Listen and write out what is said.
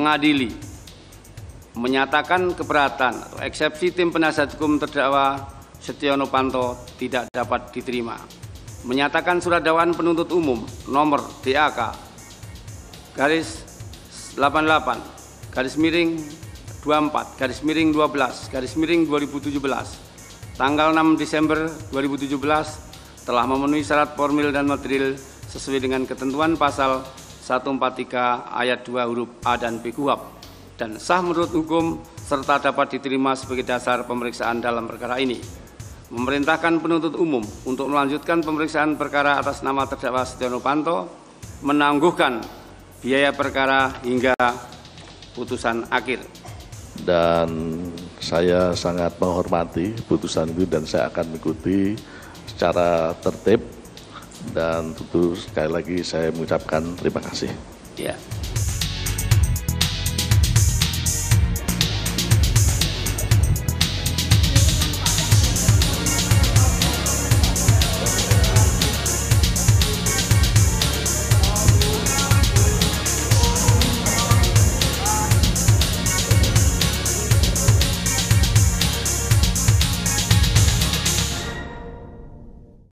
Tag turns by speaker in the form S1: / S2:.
S1: mengadili, menyatakan keberatan atau eksepsi tim penasihat hukum terdakwa Setia Novanto tidak dapat diterima, menyatakan surat dakwaan penuntut umum nomor DAK garis 88 garis miring 24 garis miring 12 garis miring 2017 tanggal 6 Desember 2017 telah memenuhi syarat formil dan material sesuai dengan ketentuan pasal 143 ayat 2 huruf A dan B KUHP dan sah menurut hukum serta dapat diterima sebagai dasar pemeriksaan dalam perkara ini. Memerintahkan penuntut umum untuk melanjutkan pemeriksaan perkara atas nama terdakwa Setia Novanto, menangguhkan biaya perkara hingga putusan akhir.
S2: Dan saya sangat menghormati putusan itu dan saya akan mengikuti secara tertib dan tentu sekali lagi saya mengucapkan terima kasih.
S1: Ya.